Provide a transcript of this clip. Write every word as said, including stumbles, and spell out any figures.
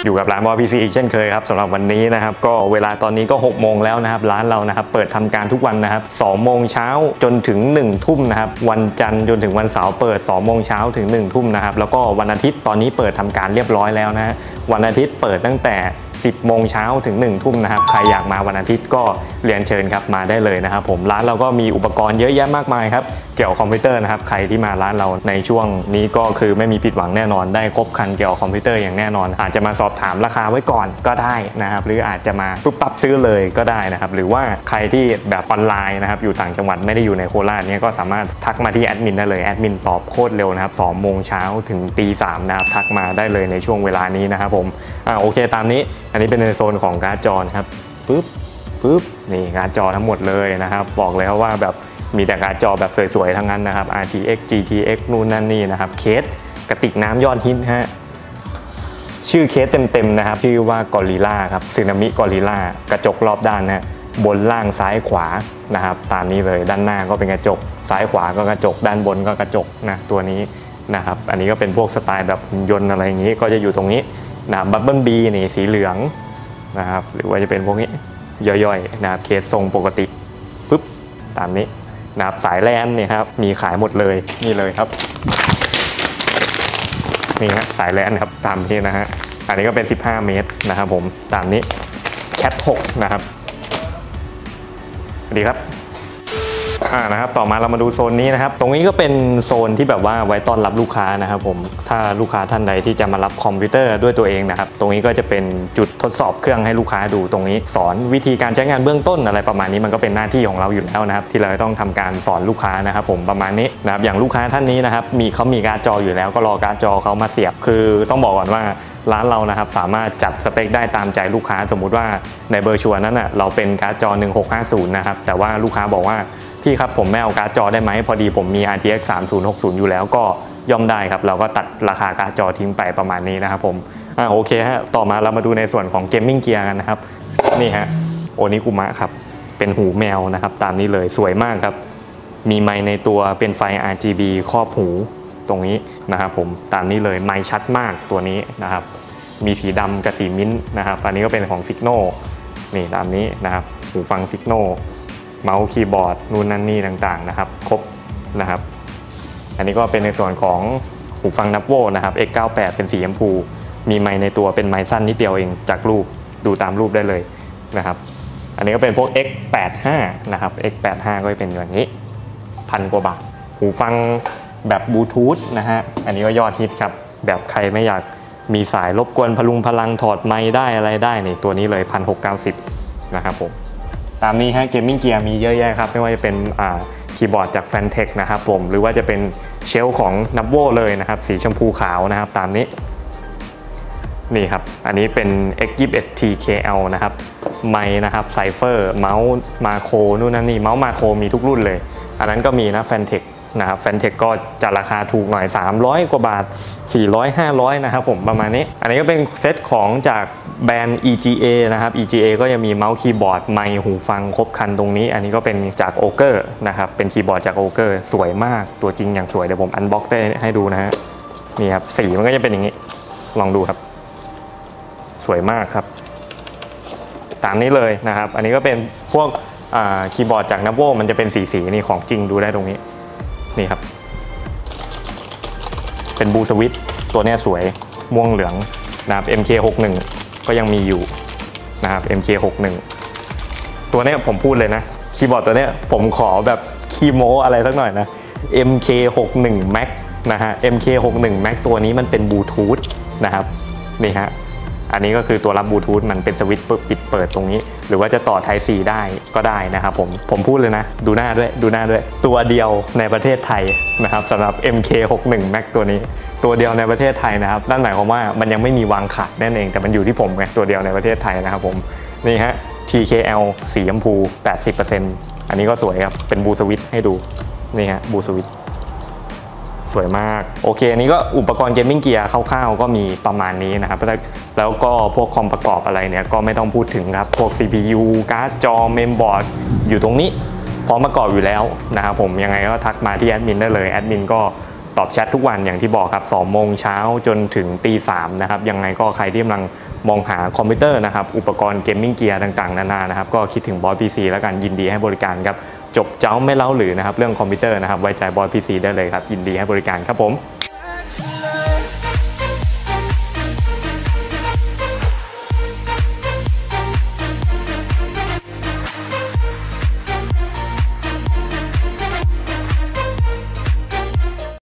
อยู่กับร้านบอพีซีอีกเช่นเคยครับสำหรับวันนี้นะครับก็เวลาตอนนี้ก็หกโมงแล้วนะครับร้านเรานะครับเปิดทำการทุกวันนะครับสองโมงเช้าจนถึงหนึ่งทุ่มนะครับวันจันทร์จนถึงวันเสาร์เปิดสองโมงเช้าถึงหนึ่งทุ่มนะครับแล้วก็วันอาทิตย์ตอนนี้เปิดทำการเรียบร้อยแล้วนะวันอาทิตย์เปิดตั้งแต่สิบโมงเช้าถึงหนึ่งทุ่มนะครับใครอยากมาวันอาทิตย์ก็เรียนเชิญครับมาได้เลยนะครับผมร้านเราก็มีอุปกรณ์เยอะแยะมากมายครับเกี่ยวกับคอมพิวเตอร์นะครับใครที่มาร้านเราในช่วงนี้ก็คือไม่มีผิดหวังแน่นอนได้ครบครันเกี่ยวกับคอมพิวเตอร์อย่างแน่นอนอาจจะมาสอบถามราคาไว้ก่อนก็ได้นะครับหรืออาจจะมาปุ๊บปั๊บซื้อเลยก็ได้นะครับหรือว่าใครที่แบบออนไลน์นะครับอยู่ต่างจังหวัดไม่ได้อยู่ในโคราชเนี่ยก็สามารถทักมาที่แอดมินได้เลยแอดมินตอบโคตรเร็วนะครับสองโมงเช้าถึงตีสามนะครับทักมาได้เลยในช่วงเวลานี้นะครับผมอ่าโอเคตามนี้อันนี้เป็นในโซนของการ์ดจอครับปึ๊บปึ๊บนี่การ์ดจอทั้งหมดเลยนะครับบอกแล้วว่าแบบมีแต่การ์ดจอแบบสวยๆทั้งนั้นนะครับ อาร์ ที เอ็กซ์ จี ที เอ็กซ์ นู่นนั่นนี่นะครับเคสกระติกน้ำยอดฮิตฮะชื่อเคสเต็มๆนะครับชื่อว่ากอริลล่าครับสึนามิกอริลล่ากระจกรอบด้านนะบนล่างซ้ายขวานะครับตามนี้เลยด้านหน้าก็เป็นกระจกซ้ายขวาก็กระจกด้านบนก็กระจกนะตัวนี้นะครับอันนี้ก็เป็นพวกสไตล์แบบหุ่นยนต์อะไรอย่างนี้ก็จะอยู่ตรงนี้นะบับเบิ้ลบีนี่สีเหลืองนะครับหรือว่าจะเป็นพวกนี้ย่อยๆนะครับเคสทรงปกติปุ๊บตามนี้นะครับสายแลนเนี่ยครับมีขายหมดเลยนี่เลยครับนี่ฮะสายแลนครับตามนี้นะฮะอันนี้ก็เป็นสิบห้าเมตรนะครับผมตามนี้แคทหกนะครับสวัสดีครับอ่านะครับต่อมาเรามาดูโซนนี้นะครับตรงนี้ก็เป็นโซนที่แบบว่าไว้ต้อนรับลูกค้านะครับผมถ้าลูกค้าท่านใดที่จะมารับคอมพิวเตอร์ด้วยตัวเองนะครับตรงนี้ก็จะเป็นจุดทดสอบเครื่องให้ลูกค้าดูตรงนี้สอนวิธีการใช้งานเบื้องต้นอะไรประมาณนี้มันก็เป็นหน้าที่ของเราอยู่แล้วนะครับที่เราต้องทำการสอนลูกค้านะครับผมประมาณนี้นะครับอย่างลูกค้าท่านนี้นะครับมีเขามีการ์ดจออยู่แล้วก็รอการ์ดจอเขามาเสียบคือต้องบอกก่อนว่าร้านเรานะครับสามารถจัดสเปคได้ตามใจลูกค้าสมมุติว่าในเบอร์ชัวร์นั้นอ่ะเราเป็นการ์ดจอหนึ่งหกห้าศูนย์นะครับแต่ว่าลูกค้าบอกว่าพี่ครับผมไม่เอาการ์ดจอได้ไหมพอดีผมมี อาร์ ที เอ็กซ์ สามศูนย์หกศูนย์อยู่แล้วก็ย่อมได้ครับเราก็ตัดราคาการ์ดจอทิ้งไปประมาณนี้นะครับผมอ่าโอเคฮะต่อมาเรามาดูในส่วนของเกมมิ่งเกียร์กันนะครับนี่ฮะโอนิกุมะครับเป็นหูแมวนะครับตามนี้เลยสวยมากครับมีไมค์ในตัวเป็นไฟ อาร์ จี บี ครอบหูตรงนี้นะครับผมตามนี้เลยไมค์ชัดมากตัวนี้นะครับมีสีดำกับสีมิ้นท์นะครับอันนี้ก็เป็นของ Signo นี่ตามนี้นะครับหูฟัง Signo เมาส์คีย์บอร์ดนู่นนั่นนี่ต่างๆนะครับครบนะครับอันนี้ก็เป็นในส่วนของหูฟัง Navvo นะครับ เอ็กซ์ เก้าสิบแปด เป็นสีชมพูมีไมค์ในตัวเป็นไมค์สั้นนิดเดียวเองจากรูปดูตามรูปได้เลยนะครับอันนี้ก็เป็นพวก เอ็กซ์ แปดสิบห้า นะครับ เอ็กซ์ แปดสิบห้า ก็จะเป็นอย่างนี้พันกว่าบาทหูฟังแบบบลูทูธนะฮะอันนี้ก็ยอดฮิตครับแบบใครไม่อยากมีสายรบกวนพลุงพลังถอดไมค์ได้อะไรได้นี่ตัวนี้เลย หนึ่งพันหกร้อยเก้าสิบ นะครับผมตามนี้ฮะเกมมิ่งเกียร์มีเยอะแยะครับไม่ว่าจะเป็นอ่าคีย์บอร์ดจาก Fantech นะครับผมหรือว่าจะเป็นเชลของ Navvo เลยนะครับสีชมพูขาวนะครับตามนี้นี่ครับอันนี้เป็น เอ็กซ์ ยี่สิบเอ็ด ที เค แอล นะครับไมค์นะครับไซเฟอร์เมาส์มาโครนู่นนั่นนี่เมาส์มาโครมีทุกรุ่นเลยอันนั้นก็มีนะ Fantech นะครับ Fantech ก็จะราคาถูกหน่อยสามร้อยกว่าบาทสี่ร้อย ห้าร้อยนะครับผมประมาณนี้อันนี้ก็เป็นเซตของจากแบรนด์ อี จี เอ นะครับ อี จี เอ ก็จะมีเมาส์คีย์บอร์ดไมค์หูฟังครบครันตรงนี้อันนี้ก็เป็นจากโอเกอร์นะครับเป็นคีย์บอร์ดจากโอเกอร์สวยมากตัวจริงอย่างสวยเดี๋ยวผมอันบ็อกได้ให้ดูนะฮะนี่ครับสีมันก็จะเป็นอย่างนี้ลองดูครับสวยมากครับตามนี้เลยนะครับอันนี้ก็เป็นพวกคีย์บอร์ดจาก Navvo มันจะเป็นสีสีนี่ของจริงดูได้ตรงนี้นี่ครับเป็นบูสวิตตัวนี้สวยม่วงเหลืองนะครับ เอ็ม เค หกสิบเอ็ด ก็ยังมีอยู่นะครับ เอ็ม เค หกสิบเอ็ด ตัวนี้ผมพูดเลยนะคีย์บอร์ดตัวนี้ผมขอแบบคีย์โมอะไรสักหน่อยนะ เอ็ม เค หกสิบเอ็ด Max นะฮะ เอ็ม เค หกสิบเอ็ด Max ตัวนี้มันเป็นบลูทูธนะครับนี่ฮะอันนี้ก็คือตัวรับบลูทูธมันเป็นสวิตช์ปิดเปิดตรงนี้หรือว่าจะต่อ Type C ได้ก็ได้นะครับผมผมพูดเลยนะดูหน้าด้วยดูหน้าด้วยตัวเดียวในประเทศไทยนะครับสำหรับ เอ็ม เค หกสิบเอ็ด Max ตัวนี้ตัวเดียวในประเทศไทยนะครับนั่นหมายความว่ามันยังไม่มีวางขายนั่นเองแต่มันอยู่ที่ผมไงตัวเดียวในประเทศไทยนะครับผมนี่ฮะ ที เค แอล สีชมพู แปดสิบเปอร์เซ็นต์ อันนี้ก็สวยครับเป็นบลูสวิตช์ให้ดูนี่ฮะบลูสวิตช์สวยมากโอเคอันนี้ก็อุปกรณ์เกมมิ่งเกียร์คร่าวๆก็มีประมาณนี้นะครับแล้วก็พวกคอมประกอบอะไรเนี่ยก็ไม่ต้องพูดถึงครับพวก ซี พี ยู การ์ดจอเมมบอร์ดอยู่ตรงนี้พร้อมประกอบอยู่แล้วนะครับผมยังไงก็ทักมาที่แอดมินได้เลยแอดมินก็ตอบแชททุกวันอย่างที่บอกครับสองโมงเช้าจนถึงตีสามนะครับยังไงก็ใครที่กำลังมองหาคอมพิวเตอร์นะครับอุปกรณ์เกมมิ่งเกียร์ต่างๆนานานะครับก็คิดถึงบอส พี ซี แล้วกันยินดีให้บริการครับจบเจ้าไม่เล่าหรือนะครับเรื่องคอมพิวเตอร์นะครับไว้ใจบอส พี ซี ได้เลยครับยินดีให้บริการครับผม